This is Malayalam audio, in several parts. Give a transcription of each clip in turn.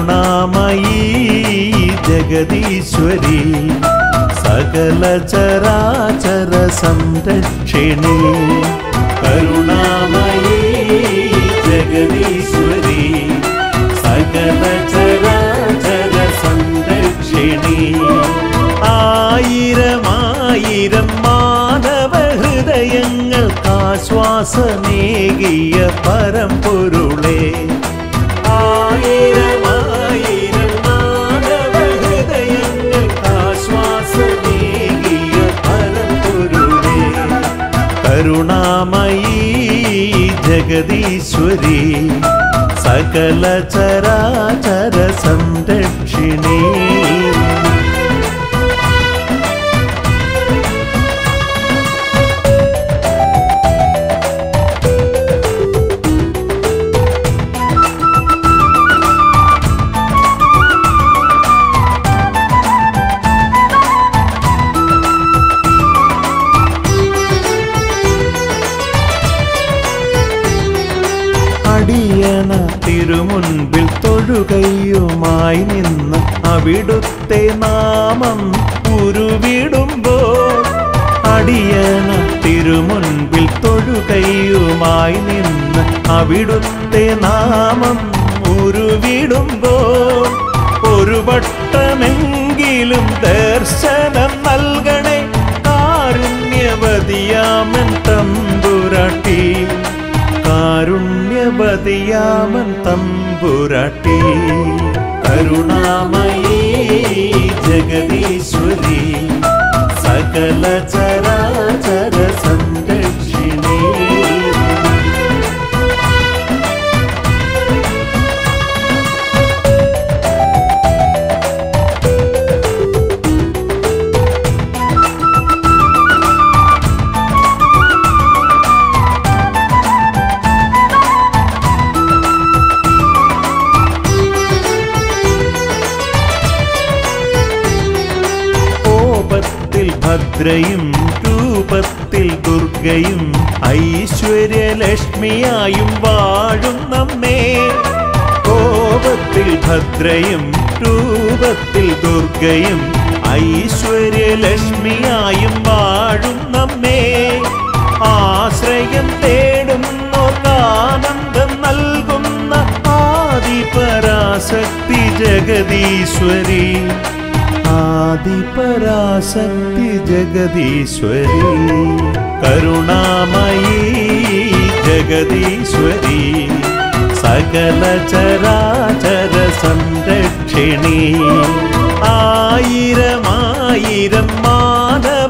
കരുണാമയീ ജഗദീശ്വരി സകല ചരാചര സംരക്ഷിണി കരുണാമയീ ജഗദീശ്വരി സകല ചരാചര സംരക്ഷിണി ആയിരമായിരം മാനവ ഹൃദയങ്ങൾക്കാശ്വാസമേകിയ പരമ്പൊരുളേ ആയിരമായിരം മാനവ ഹൃദയങ്ങൾക്കാശ്വാസമേകിയ പരമ്പൊരുളേ കരുണാമയീ ജഗദീശ്വരി സകല ചരാചര സംരക്ഷിണി അടിയന തിരുമുൻപിൽ തൊഴുകയുമായി നിന്ന് അവിടുത്തെ നാമം ഉരുവിടുമ്പോൾ അടിയന തിരുമുൻപിൽ തൊഴുകയുമായി നിന്ന് അവിടുത്തെ നാമം ഉരുവിടുമ്പോൾ ഒരു വട്ടമെങ്കിലും ദർശനം നൽകണേ കാരുണ്യവതിയാമൻ തമ്പുരാട്ടി കാരുണ്യവതിയാമൻ തമ്പുരാട്ടി കരുണാമയീ ജഗദീശ്വരി സകല ചരാചര സംരക്ഷിണി ഭദ്രയും രൂപത്തിൽ ദുർഗയും ഐശ്വര്യലക്ഷ്മിയായും വാഴും നമ്മേ കോപത്തിൽ ഭദ്രയും രൂപത്തിൽ ദുർഗയും ഐശ്വര്യലക്ഷ്മിയായും വാഴും നമ്മേ ആശ്രയം തേടുന്നോർക്കാനന്ദം നൽകുന്ന ആദിപരാശക്തി ജഗദീശ്വരി ആദിപരാശക്തി ജഗദീശ്വരി കരുണാമയീ ജഗദീശ്വരി സകല ചരാചര സംരക്ഷിണി ആയിരമായിരം മാനവ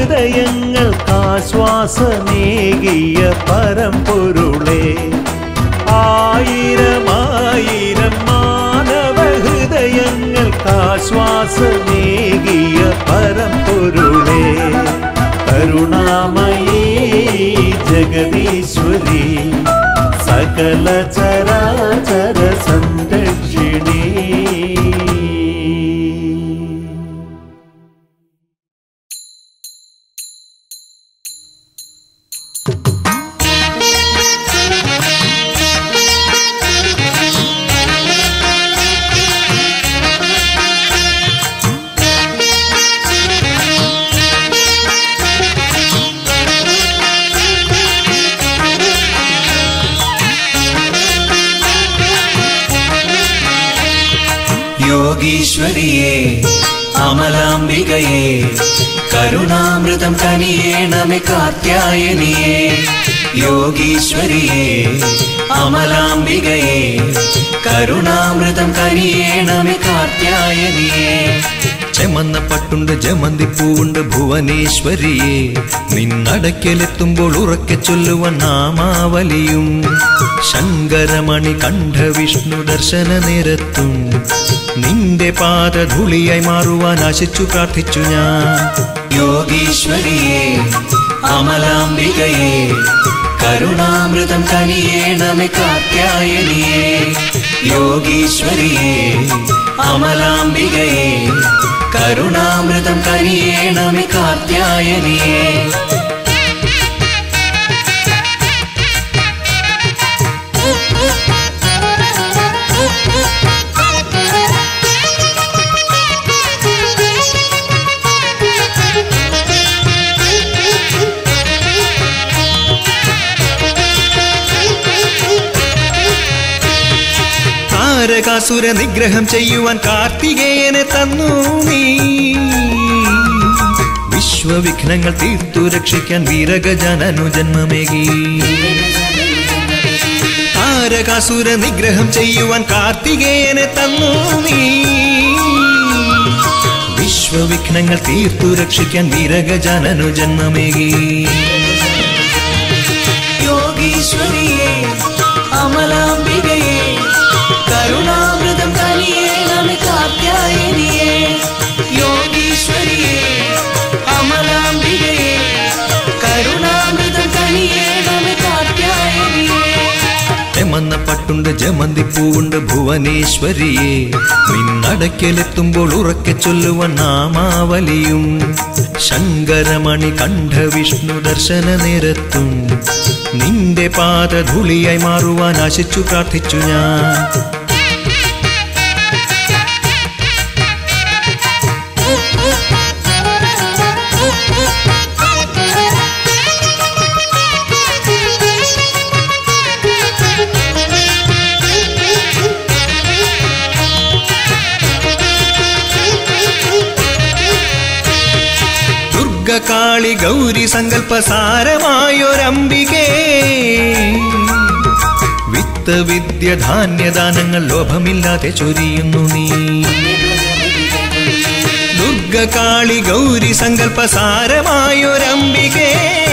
ഹൃദയങ്ങൾക്കാശ്വാസമേകിയ പരമ്പൊരുളേ ആയിരമായിരം മാനവ ഹൃദയങ്ങൾക്കാശ്വാസമേകിയ പരമ്പൊരുളേ കരുണാമയീ ജഗദീശ്വരി സകല ചരാചര സംരക്ഷിണി യോഗീശ്വരിയേ അമലാംബികയേ കരുണാമൃതം കനിയേണമേ കാർത്യായനിയേ യോഗീശ്വരിയേ അമലാംബികയേ കരുണാമൃതം കനിയേണമേ കാർത്യായനിയേ ചെമന്ന പട്ടുണ്ട് ജമന്തിപ്പൂവുണ്ട് ഭുവനേശ്വരിയേ നിന്നടക്കലെത്തുമ്പോൾ ഉറക്കെ ചൊല്ലുവൻ നാമാവലിയും ശങ്കരമണി കണ്ഠ വിഷ്ണു ദർശന നേരത്തും നിന്റെ പാദധൂളിയായി മാറുവാൻ ആശിച്ചു പ്രാർത്ഥിച്ചു ഞാൻ യോഗീശ്വരിയേ അമലാംബികയേ കരുണാമൃതം കനിയേണമേ കാർത്യായനിയേ യോഗീശ്വരിയേ അമലാംബികയേ കരുണാമൃതം കനിയേണമേ കാർത്യായനിയേ താരകാസുര നിഗ്രഹം ചെയ്യുവാൻ കാർത്തികേയനെ തന്നു നീ. വിശ്വവിഘ്നങ്ങൾ തീർത്തു രക്ഷിക്കാൻ വീരഗജാനനു ജന്മമേകി. താരകാസുര നിഗ്രഹം ചെയ്യുവാൻ കാർത്തികേയനെ തന്നു നീ. വിശ്വവിഘ്നങ്ങൾ തീർത്തു രക്ഷിക്കാൻ വീരഗജാനനു ജന്മമേകി. യോഗീശ്വരിയേ അമലാംബികയേ കരുണാമൃതം കനിയേണമേ കാർത്യായനിയേ. യോഗീശ്വരിയേ അമലാംബികയേ കരുണാമൃതം കനിയേണമേ കാർത്യായനിയേ. ചെമന്ന പട്ടുണ്ട് ജമന്തിപ്പൂവുണ്ട് ഭുവനേശ്വരിയെ. നിന്നടക്കലെത്തുമ്പോൾ ഉറക്കെ ചൊല്ലുവാൻ നാമാവലിയും. ശങ്കരമണി കണ്ഠ വിഷ്ണു ദർശന നേരത്തും നിന്റെ പാദധൂളിയായി മാറുവാൻ ആശിച്ചു പ്രാർത്ഥിച്ചു ഞാൻ. കാളി ഗൗരി സങ്കല്പസാരമായൊരംബികേ. വിത്ത് വിദ്യ ധാന്യദാനങ്ങൾ ലോഭമില്ലാതെ ചൊരിയുന്നു നീ. ദുർഗകാളി ഗൗരി സങ്കല്പസാരമായൊരംബികേ.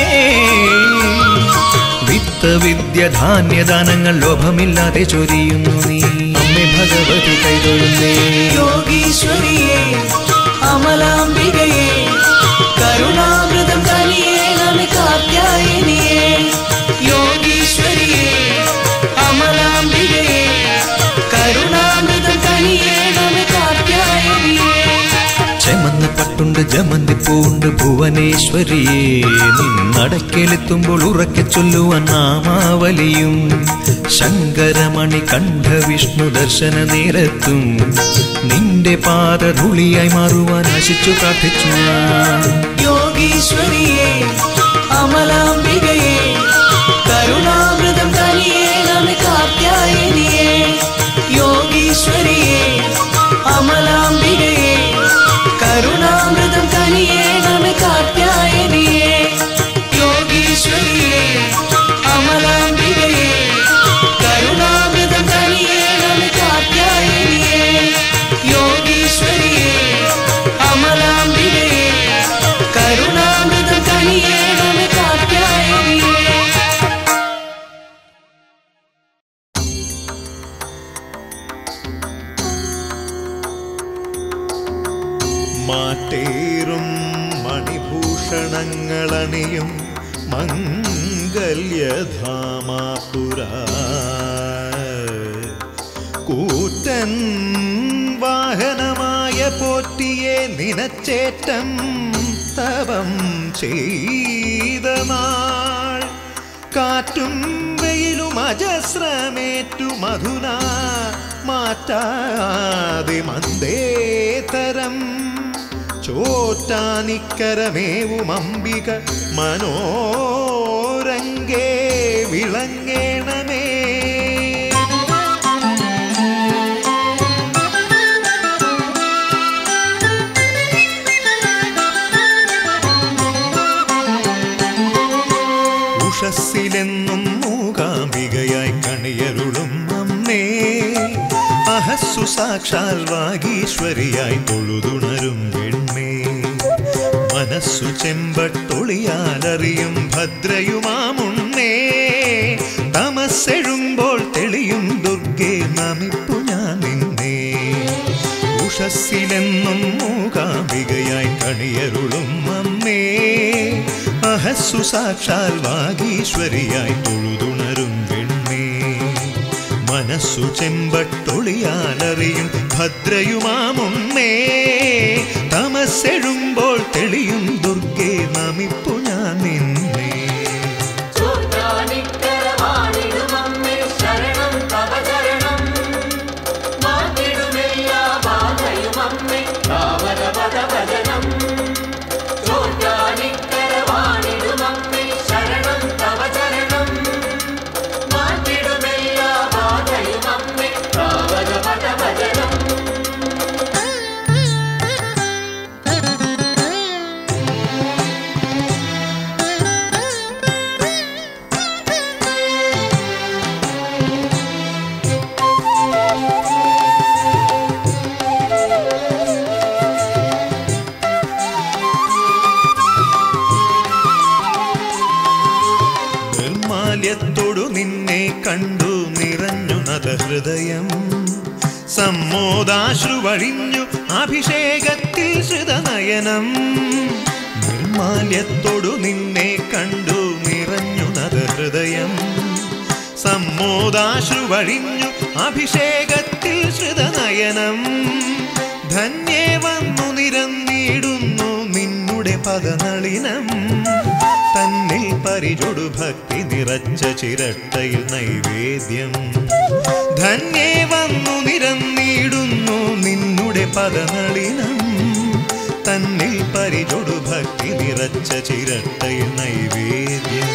വിത്ത് വിദ്യ ധാന്യദാനങ്ങൾ ലോഭമില്ലാതെ ചൊരിയുന്നു നീ. അമ്മേ ഭഗവതി കൈതൊഴുന്നേ. യോഗീശ്വരിയേ അമലാംബികയേ കരുണാമൃതം കനിയേണമേ കാർത്യായനിയേ. യോഗീശ്വരിയേ അമലാംബികയേ കരുണാമൃതം കനിയേണമേ കാർത്യായനിയേ. ചെമന്ന പട്ടുണ്ട് ജമന്തിപ്പൂണ്ട് ഭുവനേശ്വരിയെ. നിന്നടക്കലെത്തുമ്പോൾ ഉറക്കെ ചൊല്ലുവാൻ നാമാവലിയും. ശങ്കരമണി കണ്ഠ വിഷ്ണു ദർശന നേരത്തും നിന്റെ പാദധൂളിയായി മാറുവാൻ ആശിച്ചു പ്രാർത്ഥിച്ചു ഞാൻ. യോഗീശ്വരിയേ അമലാംബികയേ കരുണാമൃതം കനിയേണമേ കാർത്യായനിയേ. യോഗീശ്വരിയേ അമലാംബികയേ കരുണാമൃതം കനിയേണമേ കാർത്യായനിയേ. യോഗീശ്വരിയേ അമലാംബികയേ കരുണാമൃതം കനിയേണമേ കാർത്യായനിയേ. യോഗീശ്വരിയേ അമലാംബികയേ കരുണാമൃതം കനിയേണമേ കാർത്യായനിയേ. മാറ്റേറും മണിഭൂഷണങ്ങളണിയും മംഗല്യധാമാപുര. കൂറ്റൻ വാഹനമായ പോറ്റിയെ നിനച്ചേറ്റം തപം ചെയ്ത നാൾ. കാറ്റും വെയിലും അജസ്രമേറ്റു മധുന മാറ്റാതെ മന്ദേതരം. ചോറ്റാനിക്കരമേവും അംബിക മനോരംഗേ വിളങ്ങേണമേ. ഉഷസ്സിലെന്നും മൂകാംബികയായി കണിയരുളും അമ്മേ. അഹസ്സു സാക്ഷാൽ വാഗീശ്വരിയായി തൊഴുതുണരും പെണ്ണേ. മനസ്സു ചെമ്പട്ടൊളിയാലറിയും ഭദ്രയുമാമുണ്ണേ. തമസ്സെഴുമ്പോൾ തെളിയും ദുർഗേ നമിപ്പു ഞാൻ നിന്നേ. ഉഷസ്സിലെന്നും മൂകാംബികയായി കണിയരുളും അമ്മേ. അഹസ്സു സാക്ഷാൽ വാഗീശ്വരിയായി തൊഴുതുണരും പെണ്ണേ. മനസ്സു ചെമ്പട്ടൊളിയാലറിയും ഭദ്രയുമാമുണ്ണേ. തമസ്സെഴുമ്പോൾ തെളിയും ദുർഗേ നമിപ്പു ഞാൻ നിന്നേ. ശരണം ഹൃദയം സമ്മോദാശ്രുവഴിഞ്ഞു അഭിഷേകത്തിൽ ശ്രുതനയനം നിർമാല്യത്തോടു നിന്നെ കണ്ടു നിറഞ്ഞു നദഹൃദയം സമ്മോദാശ്രുവഴിഞ്ഞു അഭിഷേകത്തിൽ ശ്രുതനയനം ധന്യേ വന്നു നിരന്നിടുന്നു നിന്നുടെ പദനളിനം തന്നിൽ പരിചൊടു ഭക്തി നിറച്ച ചിരട്ടയിൽ നൈവേദ്യം ധന്യേ വന്നു നിരന്നിടുന്നു നിന്നുടെ പദനളിനം തന്നിൽ പരിചൊടു ഭക്തി നിറച്ച ചിരട്ടയിൽ നൈവേദ്യം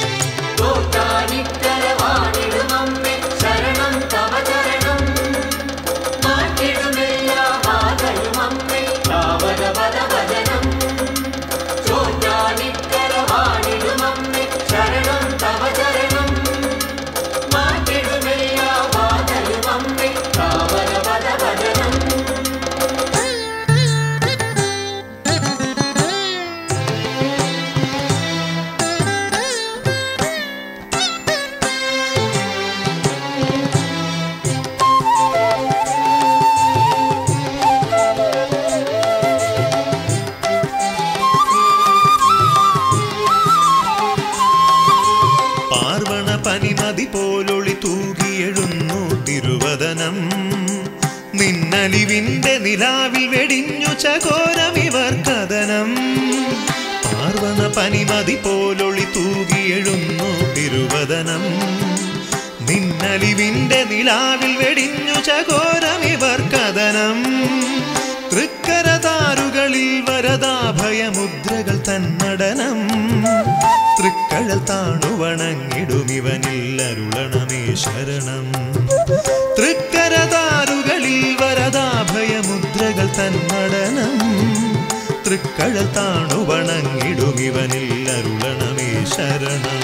പനിമതി പോലൊളി തൂകിയെഴുന്നു തിരുവദനം നിന്നലിവിന്റെ നിലാവിൽ വെടിഞ്ഞു ചകോരമിവർ കഥനം പാർവണ പനിമതി പോലൊളി തൂകിയെഴുന്നു തിരുവദനം നിന്നലിവിന്റെ നിലാവിൽ വെടിഞ്ഞു ചകോരമിവർ കഥനം തൃക്കരതാരുകളിൽ വരദാഭയമുദ്രകൾ തന്നടനം തൃക്കഴൽ താണുവണങ്ങിടുമിവനിൽ അരുളണമേ ശരണം തൃക്കരതാരുകളിൽ വരദാഭയമുദ്രകൾ തന്നടനം തൃക്കഴൽ താണുവണങ്ങിടുമിവനിൽ അരുളണമേ ശരണം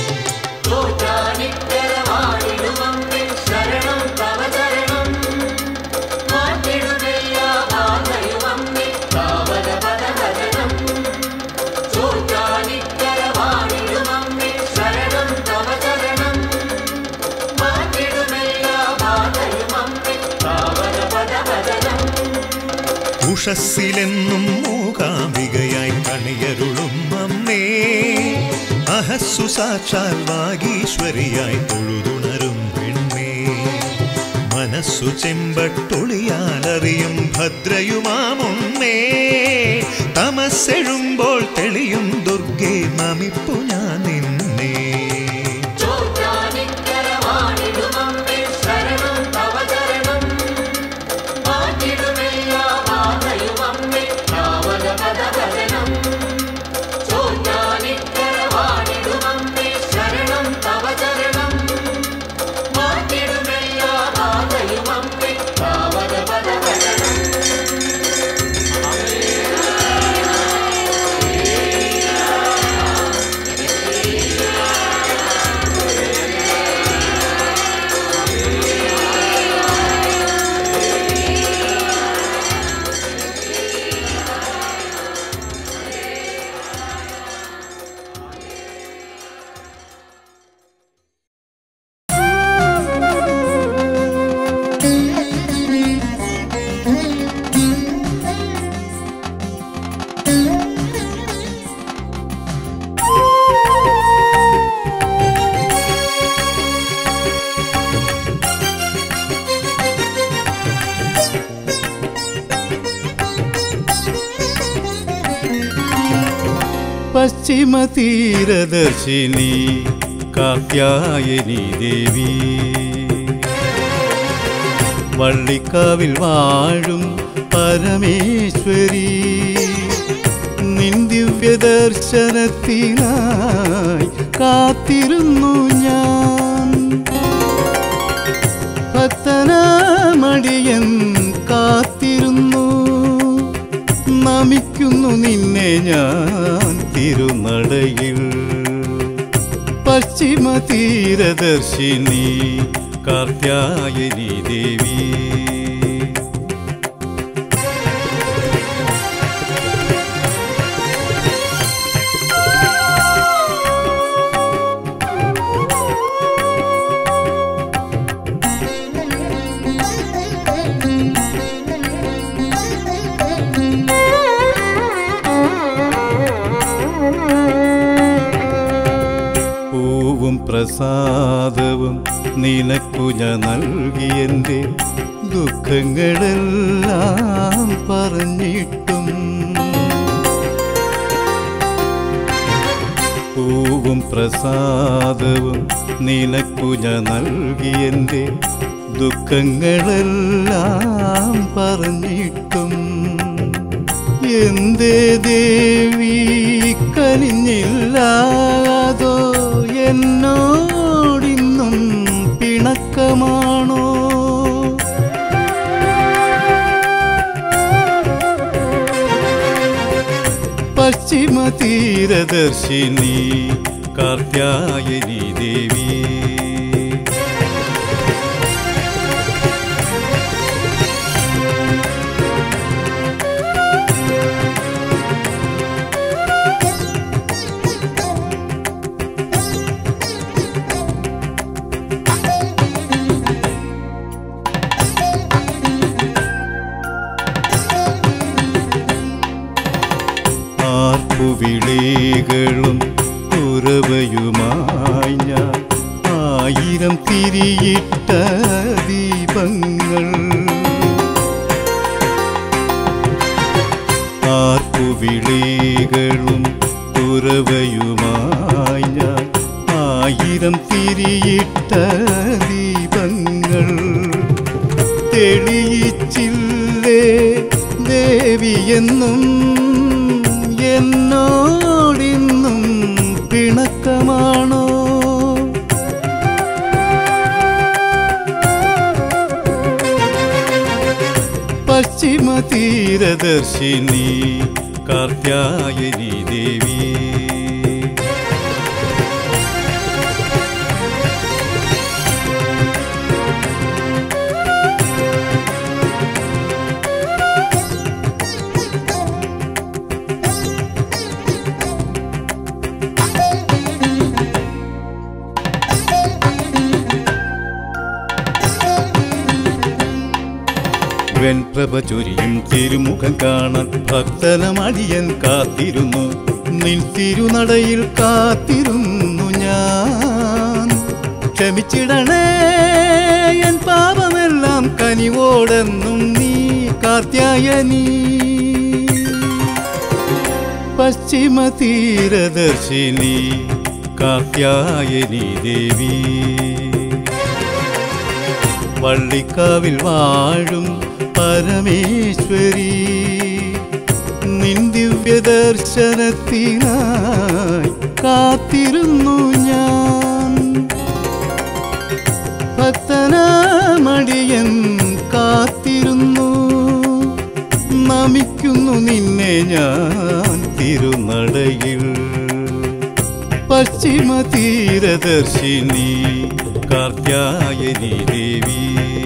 ഉഷസ്സിലെന്നും മൂകാംബികയായി കണിയരുളും അമ്മേ അഹസ്സു സാക്ഷാൽ വാഗീശ്വരിയായി തൊഴുതുണരും പെണ്ണേ മനസ്സു ചെമ്പട്ടൊളിയാലറിയും ഭദ്രയുമാമുണ്ണേ തമസ്സെഴുമ്പോൾ തെളിയും ദുർഗേ നമിപ്പു ഞാൻ നിന്നെ പശ്ചിമതീരദർശിനി കാത്യായനി ദേവി വള്ളിക്കാവിൽ വാഴും പരമേശ്വരി നിൻ ദിവ്യദർശനത്തിനായി കാത്തിരുന്നു ഞാൻ ഭക്തനാമടിയൻ കാത്തിരുന്നു നമിക്കുന്നു നിന്നെ ഞാൻ തിരുനടയിൽ പശ്ചിമതീരദർശിനി കാർത്യായനി ദേവി പ്രസാദവും നിനക്കു ഞാൻ നൽകിയെൻ്റെ ദുഃഖങ്ങളെല്ലാം പറഞ്ഞിട്ടും പൂവും പ്രസാദവും നിനക്കു ഞാൻ നൽകിയെൻ്റെ ദുഃഖങ്ങളെല്ലാം പറഞ്ഞിട്ടും എന്തേ ദേവി കനിഞ്ഞില്ലാതോ എന്നോടിന്നും പിണക്കമാണോ പശ്ചിമ തീരദർശിനി കാർത്യായനി ദേവി വിളികളും ഉറവയുമായി ഞാൻ 1000 തിരിയിട്ട ദീപങ്ങൾ ആർപ്പുവിളികളും ഉറവയുമായി ഞാൻ 1000 തിരിയിട്ട ദീപങ്ങൾ തെളിയിച്ചില്ലേ ദേവിയെന്നും എന്നോടിന്നും പിണക്കമാണോ പശ്ചിമ തീരദർശിനി കാർത്യായനി ദേവി വെൺപ്രഭ ചൊരിയും തിരുമുഖം കാണാൻ ഭക്തനമടിയൻ കാത്തിരുന്നു നിൻ തിരുനടയിൽ കാത്തിരുന്നു ഞാൻ ക്ഷമിച്ചിടണേ എൻ പാപമെല്ലാം കനിവോടെന്നും നീ കാർത്യായനി പശ്ചിമ തീരദർശിനി കാർത്യായനി ദേവി വള്ളിക്കാവിൽ വാഴും പരമേശ്വരി നിൻ ദിവ്യദർശനത്തിനായി കാത്തിരുന്നു ഞാൻ ഭക്തനാമടിയൻ കാത്തിരുന്നു നമിക്കുന്നു നിന്നെ ഞാൻ തിരുനടയിൽ പശ്ചിമ തീരദർശിനി കാർത്യായനി ദേവി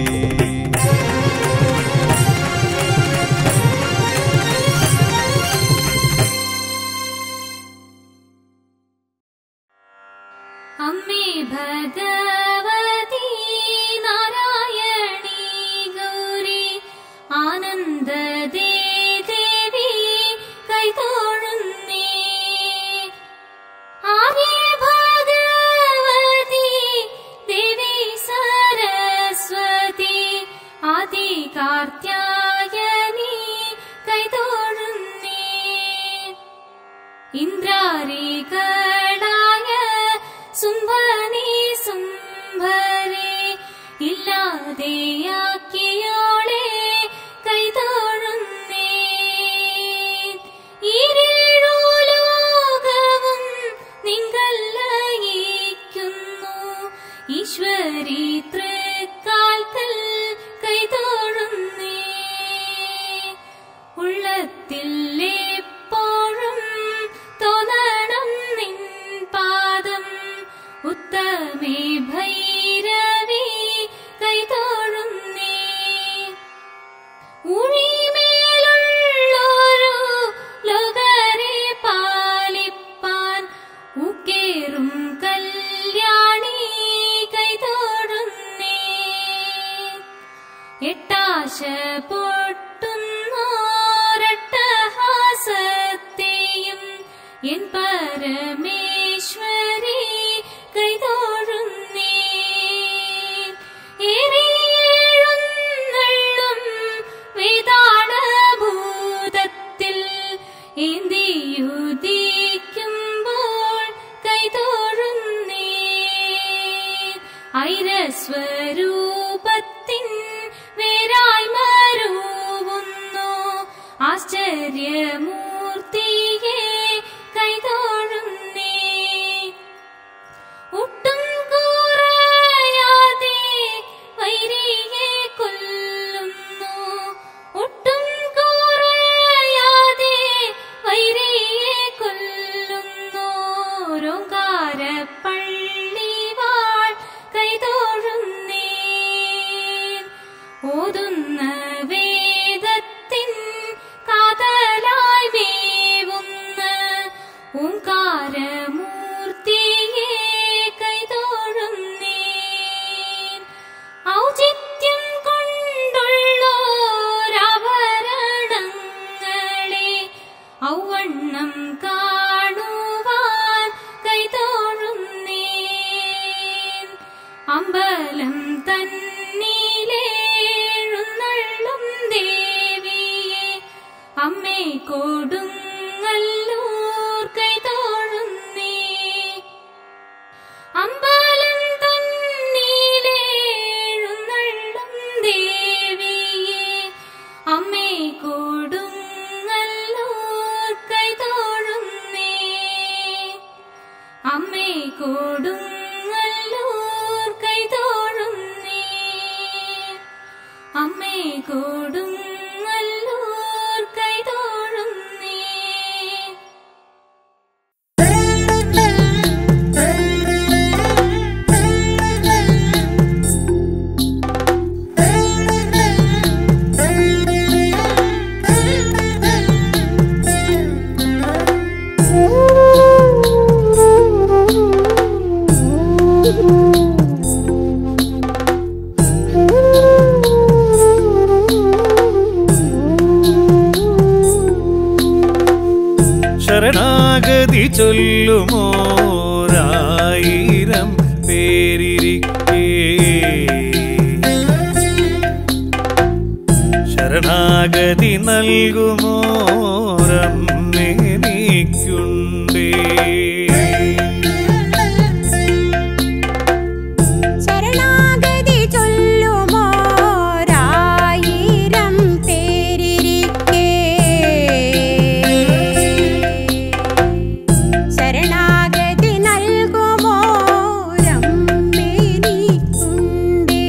അമ്മേ ഭഗവതി നാരായണി ഗൗരി ആനന്ദദേ ദേവി കൈതൊഴുന്നേ ആദി ഭഗവതി ദേവി സരസ്വതി ആശ്ചര്യമൂർത്തിയെ കൈതൊഴുന്നേ. ഒട്ടും കുറയാതെ വൈരിയെ കൊല്ലുന്നു, ഒട്ടും കുറയാതെ വൈരിയെ കൊല്ലുന്നു. ഓങ്കാരപ്പള്ളിവാൾ കൈതൊഴുന്നേ. ഓതുന്ന വേദത്തിൻ കാതലായി മേവുന്ന ഓങ്കാരമൂർത്തിയെ കൈതൊഴുന്നേ. ഔചിത്യം കൊണ്ടുള്ളോരാഭരണങ്ങളെ ഔവണ്ണം കാണുവാൻ കൈതൊഴുന്നേ. അമ്പലം തന്നിലെഴുന്നള്ളും ദേവിയെ അമ്മേ കൊടുങ്ങല്ലൂർ കൈതൊഴുന്നേ. അമ്പലം തന്നിലെഴുന്നള്ളും ദേവിയെ അമ്മേ കൊടുങ്ങല്ലൂർ കൈതൊഴുന്നേ. അമ്മേ കൊടുങ്ങല്ലൂർ കൈതൊഴുന്നേ. അമ്മേ കൊടുങ്ങല്ലൂർ കൈതൊഴുന്നേ. ശരണാഗതി ചൊല്ലുമോരായിരം പേരിരിക്കേ, ശരണാഗതി നൽകുമോരമ്മേനിക്കുണ്ടേ. ശരണാഗതി ചൊല്ലുമോരായിരം പേരിരിക്കേ, ശരണാഗതി നൽകുമോരമ്മേനിക്കുണ്ടേ.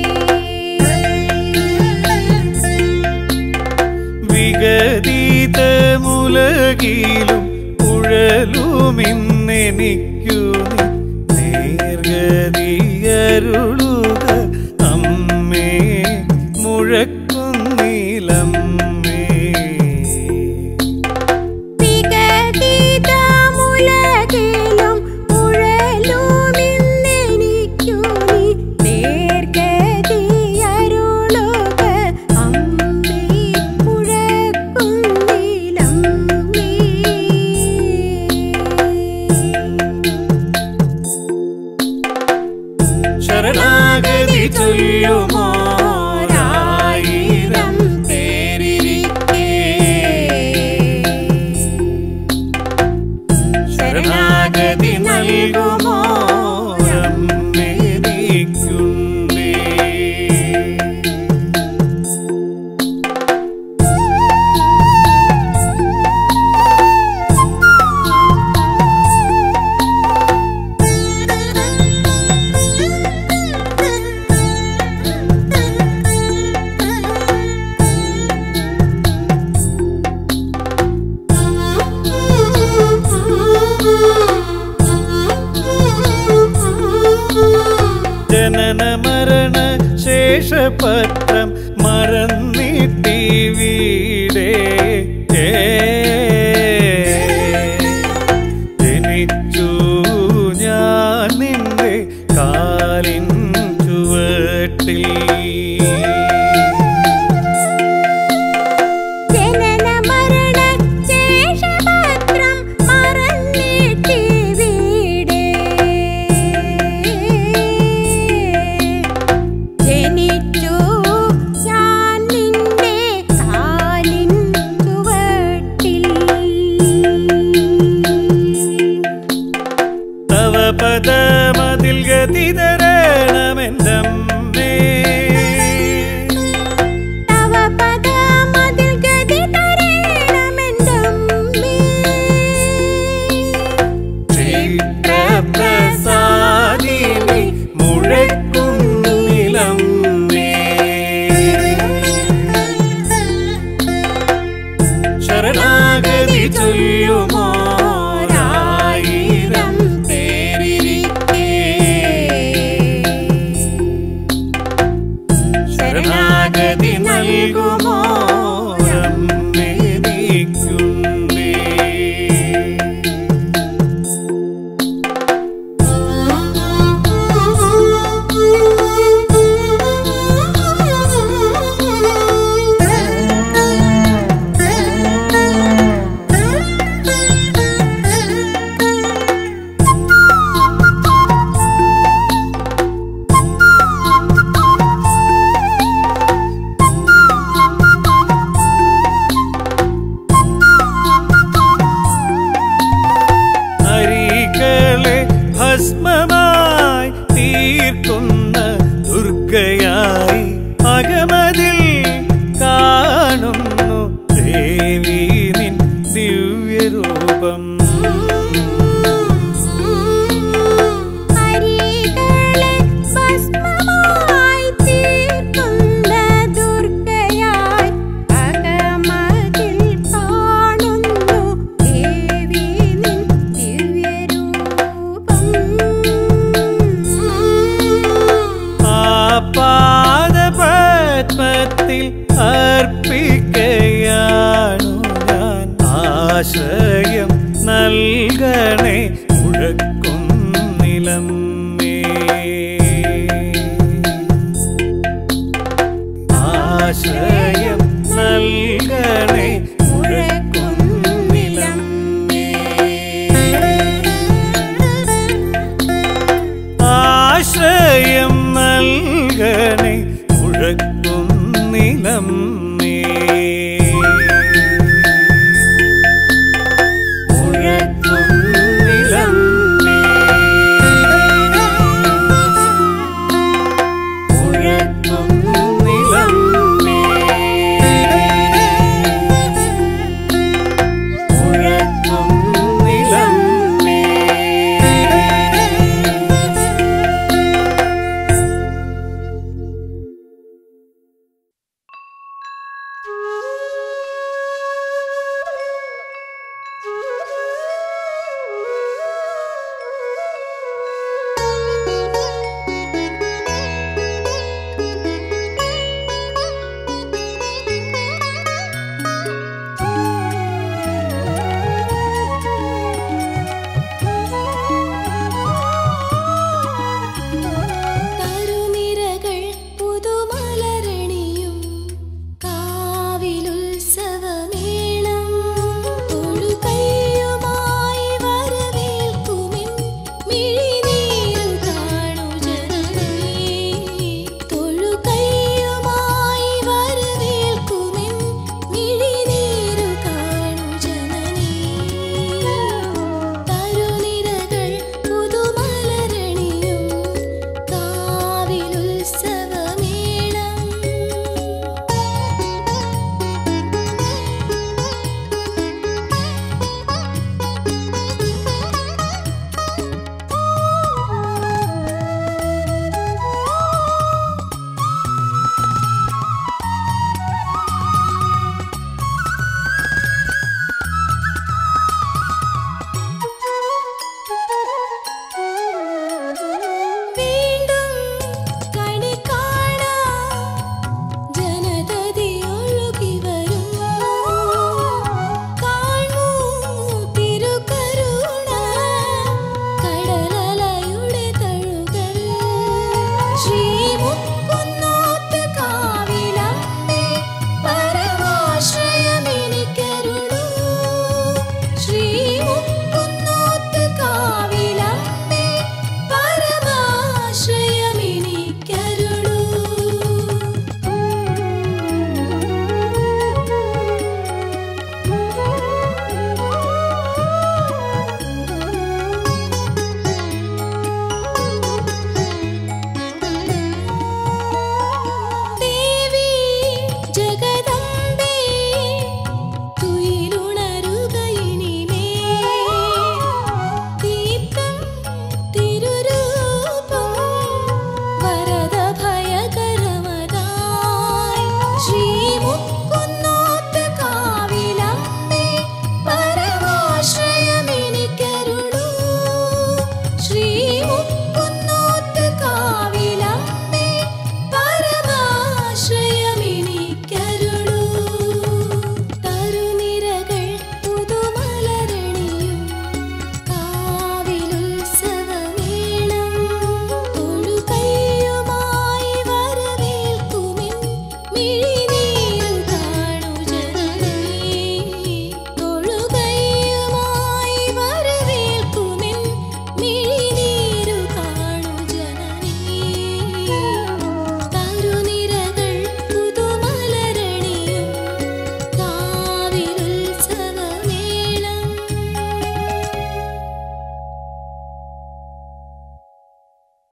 വിഗതീതമുലകിലും ഉഴലുമിന്നെനിക്കു നേർഗതിയരുളുക അമ്മേ മുഴക്കുന്നിലമ്മേ. വിഗതിതമുലകിലും ഉഴലുമിന്നെനിക്കു നീ നേർഗതിയരുളുക അമ്മേ മുഴക്കുന്നിലമ്മേ. ശരണാഗതി ചൊല്ലുമോരായിരം പേരിരിക്കേ, ശരണാഗതി നൽകുമോരമ്മേനിക്കുണ്ടേ. ജനന മരണ ശേഷപത്രം മറന്നിട്ടി വീടേ, ജനിച്ചു ഞാൻ നിന്റെ കാലിൻ ചുവട്ടിൽ. ജനന മരണ ശേഷപത്രം മറന്നിട്ടി വീടേ, ജനിച്ചു ശരണാഗതി ചൊല്ലുമോരായിരം പേരിരിക്കേ ശരണാഗതി നൽകുമോ അമ്മേ നീക്കുണ്ടേ. ഹരികളെ ഭസ്മമായി തീർക്കുന്ന ദുർഗയായി അകമതിൽ കാണുന്നു ദേവി നിൻ ദിവ്യരൂപം. ഹരികളെ ഭസ്മമായി തീർക്കുന്ന ദുർഗയായി അകമതിൽ കാണുന്നു ദേവി നിൻ ദിവ്യരൂപം. ആ പാദപത്മത്തിൽ അർപ്പിക്കയാണു ഞാൻ ആശ്രയ